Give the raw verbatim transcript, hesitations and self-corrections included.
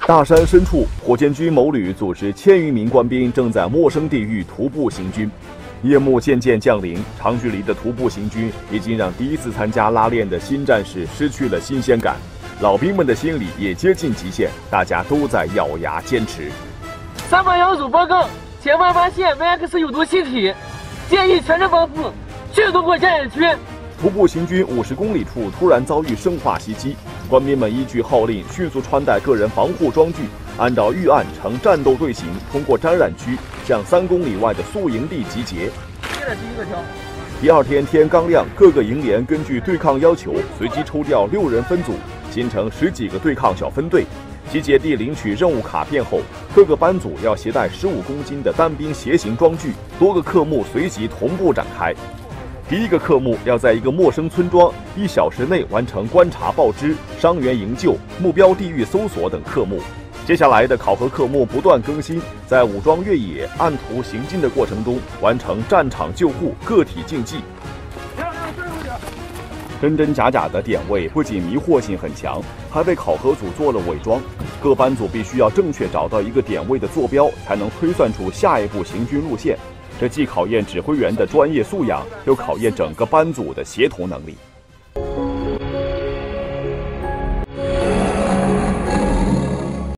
大山深处，火箭军某旅组织千余名官兵正在陌生地域徒步行军。夜幕渐渐降临，长距离的徒步行军已经让第一次参加拉练的新战士失去了新鲜感，老兵们的心理也接近极限，大家都在咬牙坚持。 三八幺组报告，前方发现 V X 有毒气体，建议全程防护，迅速过检验区。 徒步行军五十公里处突然遭遇生化袭击，官兵们依据号令迅速穿戴个人防护装具，按照预案呈战斗队形，通过沾染区向三公里外的宿营地集结。 这是第一个挑。 第二天天刚亮，各个营连根据对抗要求，随机抽调六人分组，形成十几个对抗小分队。集结地领取任务卡片后，各个班组要携带十五公斤的单兵携行装具，多个科目随即同步展开。第一个科目要在一个陌生村庄一小时内完成观察报知、伤员营救、目标地域搜索等科目。接下来的考核科目不断更新，在武装越野、按图行进的过程中，完成战场救护、个体竞技。真真假假的点位不仅迷惑性很强，还为考核组做了伪装。各班组必须要正确找到一个点位的坐标，才能推算出下一步行军路线。这既考验指挥员的专业素养，又考验整个班组的协同能力。